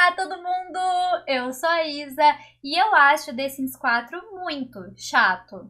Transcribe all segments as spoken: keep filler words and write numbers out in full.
Olá, todo mundo! Eu sou a Isa e eu acho The Sims quatro muito chato.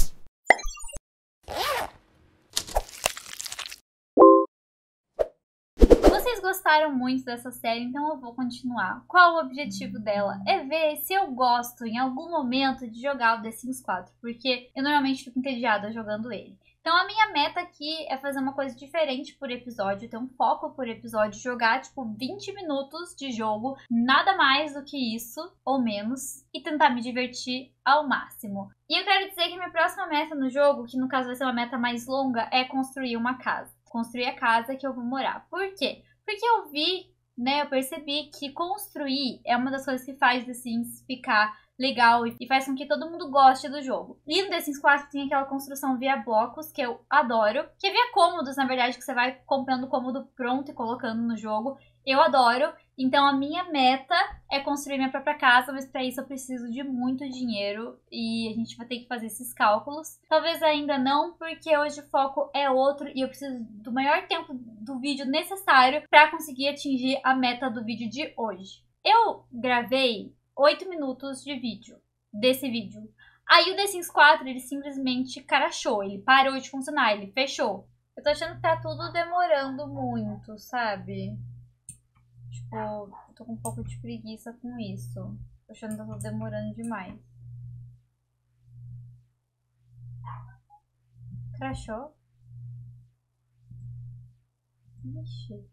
Vocês gostaram muito dessa série, então eu vou continuar. Qual o objetivo dela? É ver se eu gosto em algum momento de jogar o The Sims quatro, porque eu normalmente fico entediada jogando ele. Então a minha meta aqui é fazer uma coisa diferente por episódio, ter um foco por episódio, jogar tipo vinte minutos de jogo, nada mais do que isso, ou menos, e tentar me divertir ao máximo. E eu quero dizer que minha próxima meta no jogo, que no caso vai ser uma meta mais longa, é construir uma casa. Construir a casa que eu vou morar. Por quê? Porque eu vi, né, eu percebi que construir é uma das coisas que faz The Sims ficar legal e faz com que todo mundo goste do jogo. E no The Sims quatro tem aquela construção via blocos que eu adoro, que é via cômodos, na verdade, que você vai comprando o cômodo pronto e colocando no jogo. Eu adoro. Então a minha meta é construir minha própria casa, mas para isso eu preciso de muito dinheiro e a gente vai ter que fazer esses cálculos. Talvez ainda não, porque hoje o foco é outro e eu preciso do maior tempo do vídeo necessário para conseguir atingir a meta do vídeo de hoje. Eu gravei oito minutos de vídeo, desse vídeo. Aí o The Sims quatro, ele simplesmente crashou, ele parou de funcionar, ele fechou. Eu tô achando que tá tudo demorando muito, sabe? Tipo, eu tô com um pouco de preguiça com isso. Tô achando que tá tudo demorando demais. Crashou? Vixe.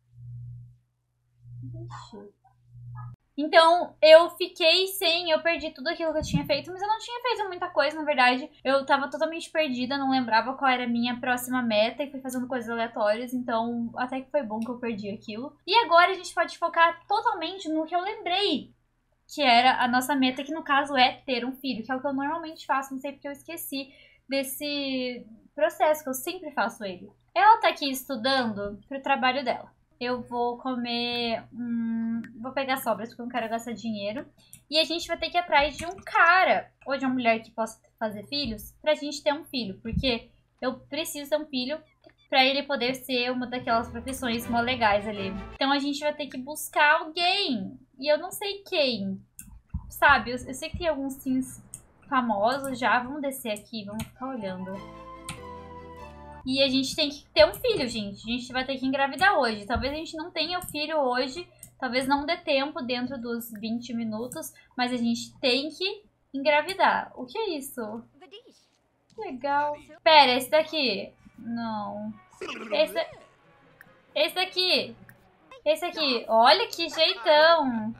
Vixe. Então, eu fiquei sem, eu perdi tudo aquilo que eu tinha feito, mas eu não tinha feito muita coisa, na verdade. Eu tava totalmente perdida, não lembrava qual era a minha próxima meta e fui fazendo coisas aleatórias, então até que foi bom que eu perdi aquilo. E agora a gente pode focar totalmente no que eu lembrei, que era a nossa meta, que no caso é ter um filho, que é o que eu normalmente faço, não sei porque eu esqueci desse processo, que eu sempre faço ele. Ela tá aqui estudando pro trabalho dela. Eu vou comer, hum, vou pegar sobras porque eu não quero gastar dinheiro. E a gente vai ter que ir atrás de um cara ou de uma mulher que possa fazer filhos pra gente ter um filho. Porque eu preciso ter um filho pra ele poder ser uma daquelas profissões mó legais ali. Então a gente vai ter que buscar alguém. E eu não sei quem, sabe? Eu, eu sei que tem alguns sims famosos já. Vamos descer aqui, vamos ficar olhando. E a gente tem que ter um filho, gente. A gente vai ter que engravidar hoje. Talvez a gente não tenha o filho hoje. Talvez não dê tempo dentro dos vinte minutos. Mas a gente tem que engravidar. O que é isso? Legal. Pera, esse daqui. Não. Esse, esse daqui. Esse aqui. Olha que jeitão.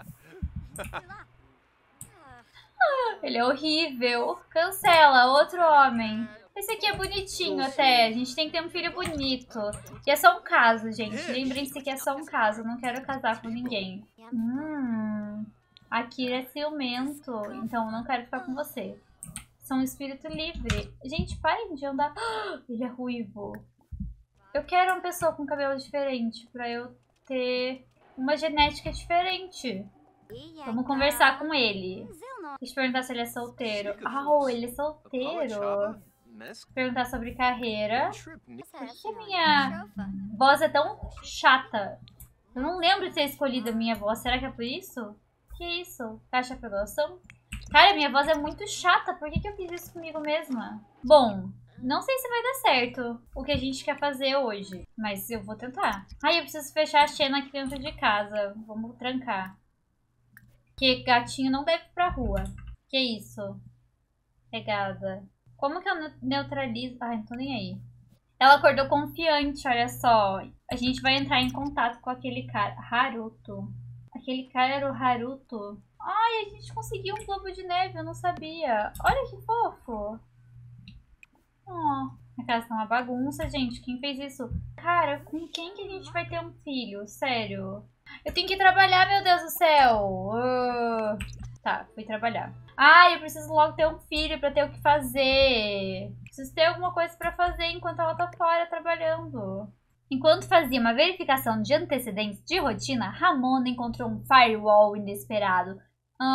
Ah, ele é horrível. Cancela. Outro homem. Esse aqui é bonitinho até, a gente tem que ter um filho bonito. E é só um caso, gente. Lembrem-se que é só um caso, eu não quero casar com ninguém. Hum, a Kira é ciumento, então eu não quero ficar com você. Sou um espírito livre. Gente, parem de andar. Ele é ruivo. Eu quero uma pessoa com cabelo diferente, pra eu ter uma genética diferente. Vamos conversar com ele. Deixa eu perguntar se ele é solteiro. Ah, oh, ele é solteiro. Perguntar sobre carreira. Por que a minha voz é tão chata? Eu não lembro de ter escolhido a minha voz. Será que é por isso? Que isso? Caixa pra doação? Cara, minha voz é muito chata. Por que que eu fiz isso comigo mesma? Bom, não sei se vai dar certo o que a gente quer fazer hoje. Mas eu vou tentar. Ai, eu preciso fechar a Xena aqui dentro de casa. Vamos trancar. Porque gatinho não deve ir pra rua. Que isso? Pegada. Como que eu neutralizo? Ai, não tô nem aí. Ela acordou confiante, olha só. A gente vai entrar em contato com aquele cara. Haruto. Aquele cara era o Haruto. Ai, a gente conseguiu um globo de neve, eu não sabia. Olha que fofo. Oh, a casa tá uma bagunça, gente. Quem fez isso? Cara, com quem que a gente vai ter um filho? Sério. Eu tenho que trabalhar, meu Deus do céu. Uh... Tá, fui trabalhar. Ah, eu preciso logo ter um filho pra ter o que fazer. Preciso ter alguma coisa pra fazer enquanto ela tá fora trabalhando. Enquanto fazia uma verificação de antecedentes de rotina, Ramona encontrou um firewall inesperado. Ah,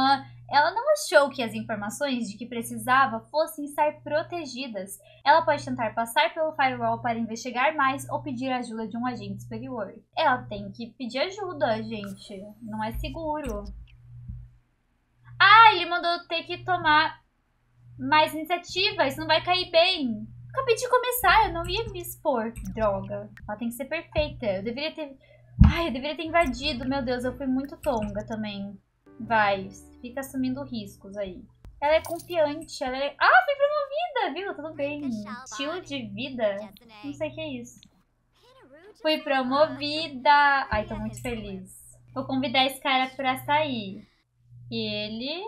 Ela não achou que as informações de que precisava fossem estar protegidas. Ela pode tentar passar pelo firewall para investigar mais ou pedir ajuda de um agente superior. Ela tem que pedir ajuda, gente. Não é seguro. Ah, ele mandou ter que tomar mais iniciativa. Isso não vai cair bem. Acabei de começar, eu não ia me expor. Droga. Ela tem que ser perfeita. Eu deveria ter... Ai, eu deveria ter invadido. Meu Deus, eu fui muito tonga também. Vai, fica assumindo riscos aí. Ela é confiante, ela é... Ah, fui promovida, viu? Tudo bem. Estilo de vida? Não sei o que é isso. Fui promovida. Ai, tô muito feliz. Vou convidar esse cara pra sair. Ele...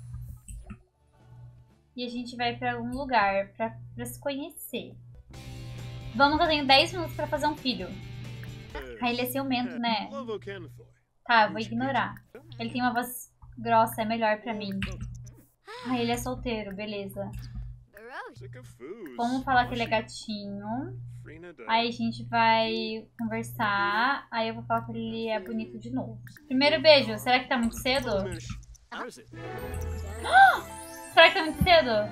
E a gente vai pra algum lugar pra, pra se conhecer. Vamos, que eu tenho dez minutos pra fazer um filho. Ah, ele é ciumento, né? Tá, vou ignorar. Ele tem uma voz grossa, é melhor pra mim. Ah, ele é solteiro, beleza. Vamos falar que ele é gatinho. Aí a gente vai conversar. Aí eu vou falar que ele é bonito de novo. Primeiro beijo, será que tá muito cedo? Será que tá muito cedo?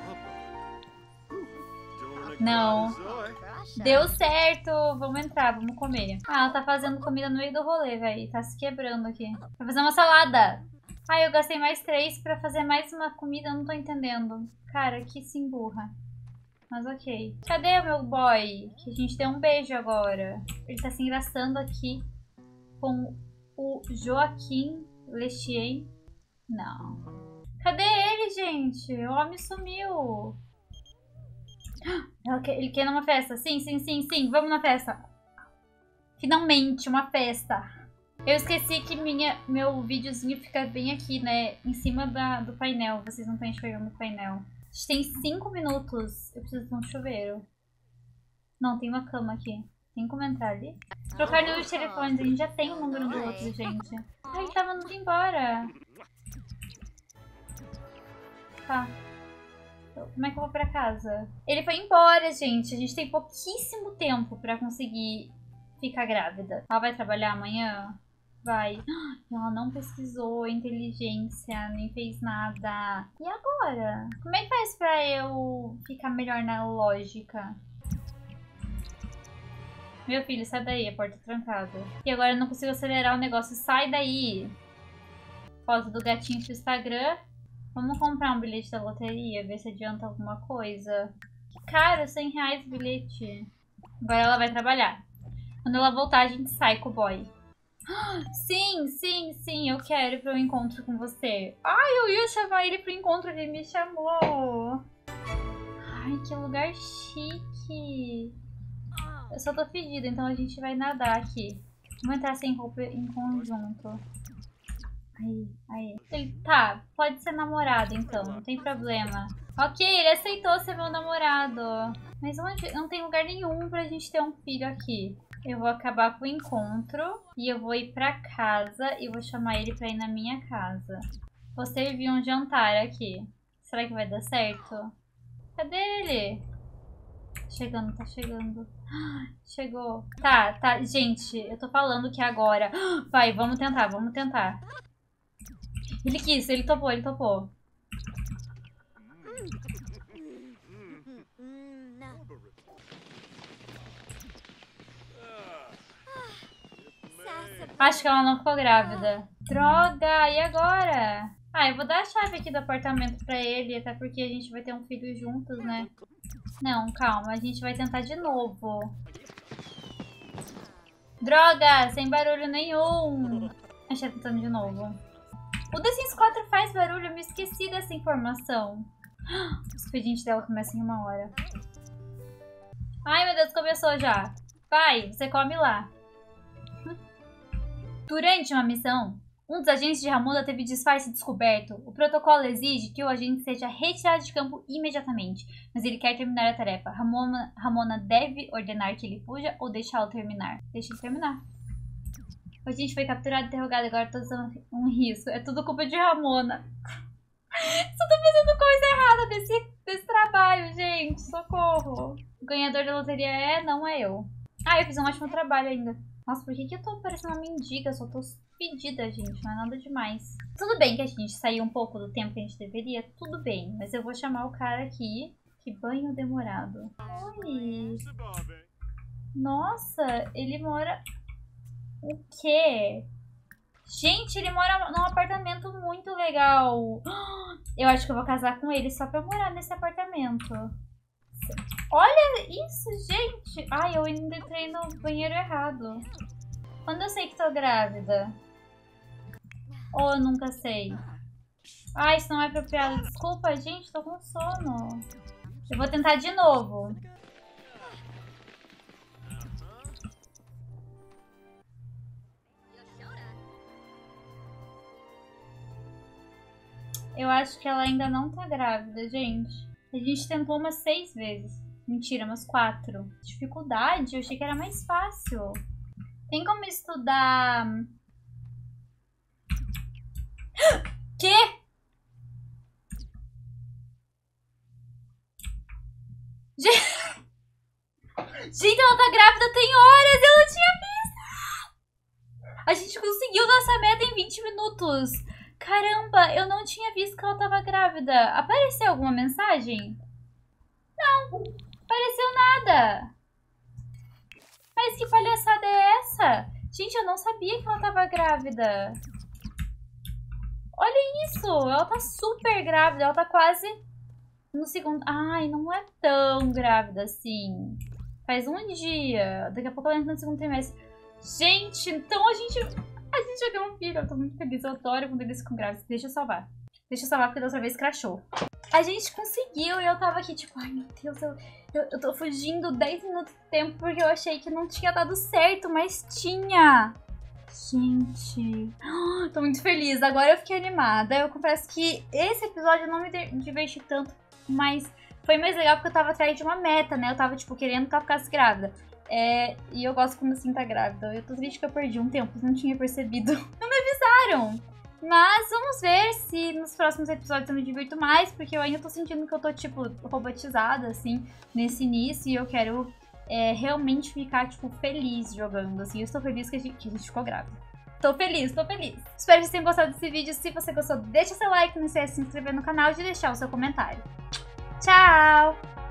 Não. Deu certo. Vamos entrar, vamos comer. Ah, ela tá fazendo comida no meio do rolê, velho. Tá se quebrando aqui. Vai fazer uma salada. Ah, eu gastei mais três pra fazer mais uma comida. Eu não tô entendendo. Cara, que se emburra. Mas ok. Cadê o meu boy? Que a gente deu um beijo agora. Ele tá se engraçando aqui com o Joaquim Lechien. Não. Cadê ele, gente? O homem sumiu. Ele quer ir numa festa. Sim, sim, sim, sim. Vamos na festa. Finalmente, uma festa. Eu esqueci que minha, meu videozinho fica bem aqui, né? Em cima da, do painel. Vocês não estão enxergando o painel. A gente tem cinco minutos. Eu preciso de um chuveiro. Não, tem uma cama aqui. Tem como entrar ali? Trocar número de telefones. A gente já tem o número do outro, gente. Ai, ele tava indo embora. Tá. Como é que eu vou pra casa? Ele foi embora, gente. A gente tem pouquíssimo tempo pra conseguir ficar grávida. Ela vai trabalhar amanhã? Vai. Ela não pesquisou inteligência, nem fez nada. E agora? Como é que faz pra eu ficar melhor na lógica? Meu filho, sai daí, a porta trancada. E agora eu não consigo acelerar o negócio. Sai daí. Foto do gatinho pro Instagram. Vamos comprar um bilhete da loteria, ver se adianta alguma coisa. Que caro, cem reais o bilhete. Agora ela vai trabalhar. Quando ela voltar, a gente sai com o boy. Sim, sim, sim, eu quero ir pro encontro com você. Ai, eu ia chamar ele pro encontro, ele me chamou. Ai, que lugar chique. Eu só tô fedida, então a gente vai nadar aqui. Vamos entrar sem roupa em conjunto. Aí, aí. Ele, tá, pode ser namorado então, não tem problema. Ok, ele aceitou ser meu namorado. Mas onde? Não tem lugar nenhum pra gente ter um filho aqui. Eu vou acabar com o encontro e eu vou ir pra casa e vou chamar ele pra ir na minha casa. Vou servir um jantar aqui. Será que vai dar certo? Cadê ele? Chegando, tá chegando. Chegou. Tá, tá. Gente, eu tô falando que agora... Vai, vamos tentar, vamos tentar. Ele quis, ele topou, ele topou. Acho que ela não ficou grávida. Droga, e agora? Ah, eu vou dar a chave aqui do apartamento pra ele, até porque a gente vai ter um filho juntos, né? Não, calma, a gente vai tentar de novo. Droga, sem barulho nenhum. A gente tá tentando de novo. O The Sims quatro faz barulho, eu me esqueci dessa informação. O expediente dela começa em uma hora. Ai, meu Deus, começou já. Vai, você come lá. Durante uma missão, um dos agentes de Ramona teve disfarce descoberto. O protocolo exige que o agente seja retirado de campo imediatamente, mas ele quer terminar a tarefa. Ramona, Ramona deve ordenar que ele fuja ou deixá-lo terminar? Deixa ele terminar. O agente foi capturado e interrogado, agora tô usando um risco. É tudo culpa de Ramona. Só tô fazendo coisa errada desse, desse trabalho, gente. Socorro. O ganhador da loteria é, não é eu. Ah, eu fiz um ótimo trabalho ainda. Nossa, por que, que eu tô parecendo uma mendiga? Só tô pedida, gente. Não é nada demais. Tudo bem que a gente saiu um pouco do tempo que a gente deveria. Tudo bem. Mas eu vou chamar o cara aqui. Que banho demorado. Oi. Nossa, ele mora... O quê? Gente, ele mora num apartamento muito legal. Eu acho que eu vou casar com ele só pra morar nesse apartamento. Olha isso, gente. Ai, eu ainda entrei no banheiro errado. Quando eu sei que tô grávida? Ou eu nunca sei? Ai, isso não é apropriado. Desculpa, gente, tô com sono. Eu vou tentar de novo. Eu acho que ela ainda não tá grávida, gente. A gente tentou umas seis vezes. Mentira, umas quatro. Dificuldade? Eu achei que era mais fácil. Tem como estudar... Quê? Gente... Gente, ela tá grávida tem horas! Eu não tinha visto! A gente conseguiu nossa meta em vinte minutos. Caramba, eu não tinha visto que ela tava grávida. Apareceu alguma mensagem? Não, apareceu nada. Mas que palhaçada é essa? Gente, eu não sabia que ela tava grávida. Olha isso, ela tá super grávida. Ela tá quase no segundo... Ai, não é tão grávida assim. Faz um dia. Daqui a pouco ela entra no segundo trimestre. Gente, então a gente... A gente já deu um filho, eu tô muito feliz, eu adoro quando eles ficam grávidos. Deixa eu salvar. Deixa eu salvar porque da outra vez crashou. A gente conseguiu e eu tava aqui tipo, ai meu Deus, eu, eu, eu tô fugindo dez minutos de tempo porque eu achei que não tinha dado certo, mas tinha. Gente, tô muito feliz, agora eu fiquei animada. Eu confesso que esse episódio eu não me diverti tanto, mas foi mais legal porque eu tava atrás de uma meta, né? Eu tava tipo querendo que ela ficasse grávida. É, e eu gosto quando assim tá grávida. Eu tô triste que eu perdi um tempo, não tinha percebido. Não me avisaram. Mas vamos ver se nos próximos episódios eu me divirto mais, porque eu ainda tô sentindo que eu tô, tipo, robotizada, assim, nesse início. E eu quero é, realmente ficar, tipo, feliz jogando, assim. Eu estou feliz que a gente, que a gente ficou grávida. Tô feliz, tô feliz. Espero que vocês tenham gostado desse vídeo. Se você gostou, deixa seu like, não esquece de se inscrever no canal e de deixar o seu comentário. Tchau!